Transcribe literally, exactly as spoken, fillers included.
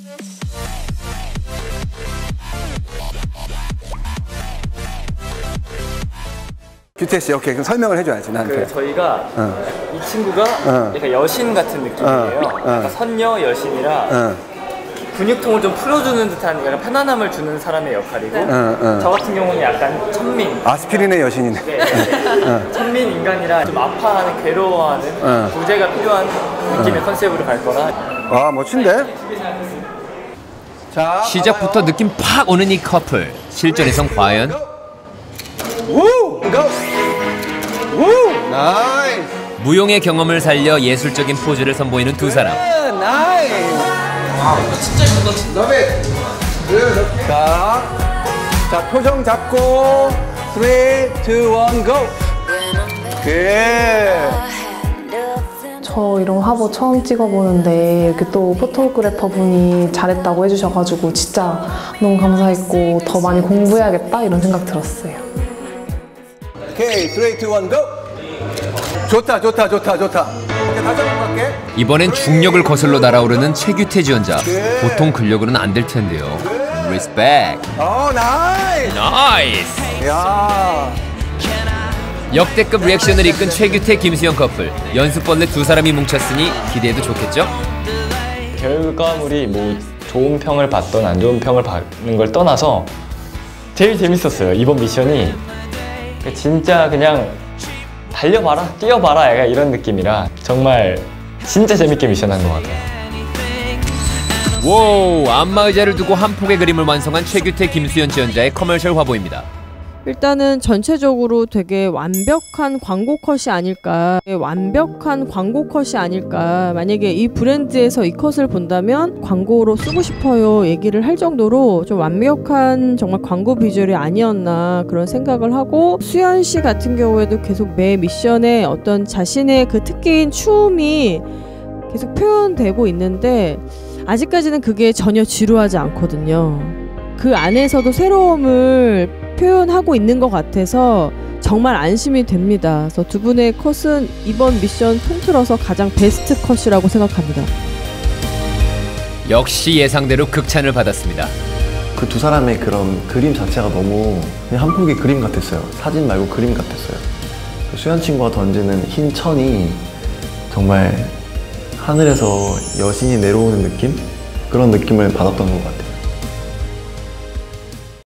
규태 씨, 오케이. 그럼 설명을 해줘야지, 나한테. 그 저희가 어. 이 친구가 어. 약간 여신 같은 느낌이에요. 어. 어. 약간 선녀 여신이라 어. 근육통을 좀 풀어주는 듯한 약간 편안함을 주는 사람의 역할이고 어. 어. 저 같은 경우는 약간 천민. 아스피린의 여신이네. 네, 네. 어. 천민 인간이라 좀 아파하는, 괴로워하는 어. 구제가 필요한 느낌의 어. 컨셉으로 갈 거라. 와, 멋진데? 자, 시작부터 봐봐요. 느낌 팍 오는 이 커플. 실전에선 과연? 우! 고! 우! 나이스! 무용의 경험을 살려 예술적인 포즈를 선보이는 두 사람. 나이스! 와, 진짜 예쁘다. 러브 잇! 자, 자, 표정 잡고 삼, 이, 일, 고! 그. 저 이런 화보 처음 찍어보는데 이렇게 또 포토그래퍼 분이 잘했다고 해주셔가지고 진짜 너무 감사했고 더 많이 공부해야겠다 이런 생각 들었어요. 오케이, 삼, 이, 일, 고! 좋다, 좋다, 좋다, 좋다. 오케이, 다시 한번 갈게. 이번엔 중력을 거슬러 날아오르는 최규태 지원자. 보통 근력으로는 안 될 텐데요. 리스펙. 오, 나이스! 나이스! 야. 역대급 리액션을 이끈 최규태, 김수영 커플. 연습벌레 두 사람이 뭉쳤으니 기대해도 좋겠죠? 결과물이 뭐 좋은 평을 받던 안 좋은 평을 받는 걸 떠나서 제일 재밌었어요. 이번 미션이 진짜 그냥 달려봐라, 뛰어봐라 약간 이런 느낌이라 정말 진짜 재밌게 미션한 것 같아요. 오, 안마의자를 두고 한 폭의 그림을 완성한 최규태, 김수현 지원자의 커머셜 화보입니다. 일단은 전체적으로 되게 완벽한 광고 컷이 아닐까, 완벽한 광고 컷이 아닐까. 만약에 이 브랜드에서 이 컷을 본다면 광고로 쓰고 싶어요 얘기를 할 정도로 좀 완벽한 정말 광고 비주얼이 아니었나 그런 생각을 하고, 수현 씨 같은 경우에도 계속 매 미션에 어떤 자신의 그 특기인 춤이 계속 표현되고 있는데 아직까지는 그게 전혀 지루하지 않거든요. 그 안에서도 새로움을 표현하고 있는 것 같아서 정말 안심이 됩니다. 그래서 두 분의 컷은 이번 미션 통틀어서 가장 베스트 컷이라고 생각합니다. 역시 예상대로 극찬을 받았습니다. 그 두 사람의 그런 그림 자체가 너무 그냥 한 폭의 그림 같았어요. 사진 말고 그림 같았어요. 수현 친구가 던지는 흰 천이 정말 하늘에서 여신이 내려오는 느낌? 그런 느낌을 받았던 것 같아요.